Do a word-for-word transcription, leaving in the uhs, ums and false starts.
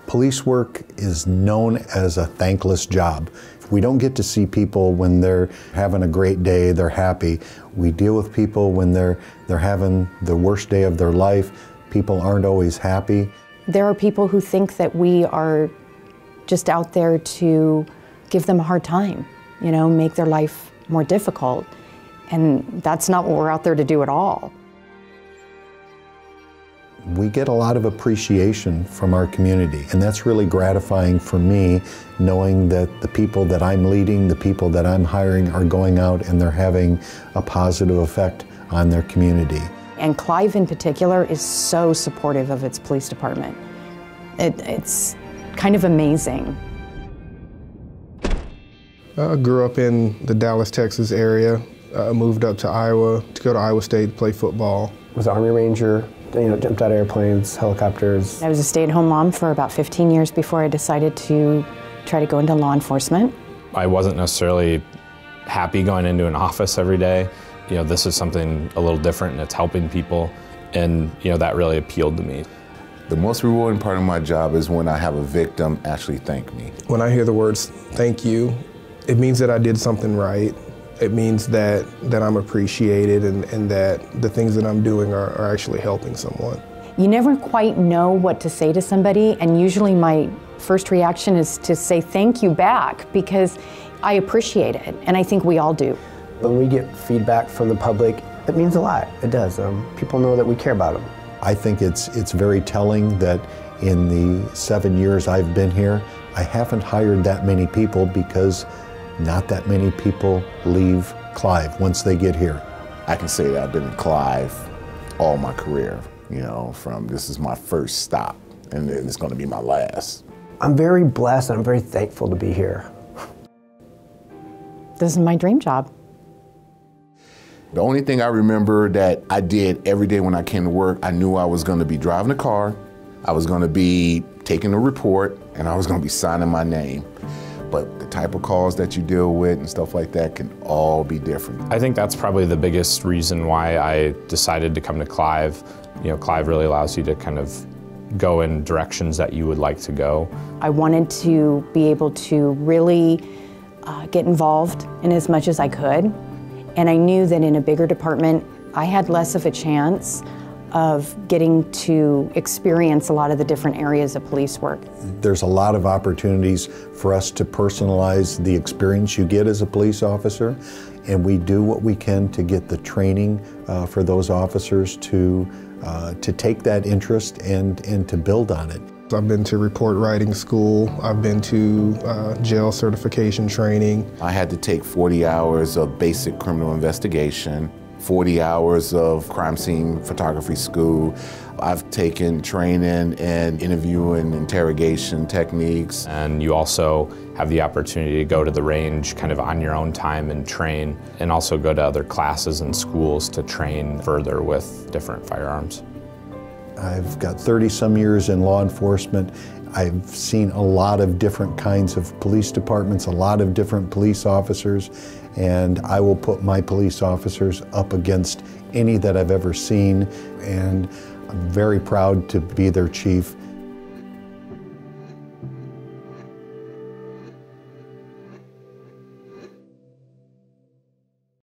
Police work is known as a thankless job. We don't get to see people when they're having a great day, they're happy. We deal with people when they're, they're having the worst day of their life. People aren't always happy. There are people who think that we are just out there to give them a hard time, you know, make their life more difficult. And that's not what we're out there to do at all. We get a lot of appreciation from our community, and that's really gratifying for me, knowing that the people that I'm leading, the people that I'm hiring are going out and they're having a positive effect on their community. And Clive in particular is so supportive of its police department. It, it's kind of amazing. I grew up in the Dallas, Texas area. I moved up to Iowa to go to Iowa State to play football. Was an Army Ranger. You know, jumped out of airplanes, helicopters. I was a stay-at-home mom for about fifteen years before I decided to try to go into law enforcement. I wasn't necessarily happy going into an office every day. You know, this is something a little different and it's helping people, and you know, that really appealed to me. The most rewarding part of my job is when I have a victim actually thank me. When I hear the words, thank you, it means that I did something right. It means that, that I'm appreciated and, and that the things that I'm doing are, are actually helping someone. You never quite know what to say to somebody, and usually my first reaction is to say thank you back because I appreciate it, and I think we all do. When we get feedback from the public, it means a lot. It does. Um, people know that we care about them. I think it's, it's very telling that in the seven years I've been here, I haven't hired that many people because not that many people leave Clive once they get here. I can say that I've been in Clive all my career, you know, from this is my first stop and it's going to be my last. I'm very blessed and I'm very thankful to be here. This is my dream job. The only thing I remember that I did every day when I came to work, I knew I was going to be driving a car, I was going to be taking a report, and I was going to be signing my name. But the type of calls that you deal with and stuff like that can all be different. I think that's probably the biggest reason why I decided to come to Clive. You know, Clive really allows you to kind of go in directions that you would like to go. I wanted to be able to really uh, get involved in as much as I could. And I knew that in a bigger department, I had less of a chance of getting to experience a lot of the different areas of police work. There's a lot of opportunities for us to personalize the experience you get as a police officer, and we do what we can to get the training uh, for those officers to, uh, to take that interest and, and to build on it. I've been to report writing school, I've been to uh, jail certification training. I had to take forty hours of basic criminal investigation, forty hours of crime scene photography school. I've taken training and interview and interrogation techniques. And you also have the opportunity to go to the range kind of on your own time and train, and also go to other classes and schools to train further with different firearms. I've got thirty some years in law enforcement. I've seen a lot of different kinds of police departments, a lot of different police officers, and I will put my police officers up against any that I've ever seen, and I'm very proud to be their chief.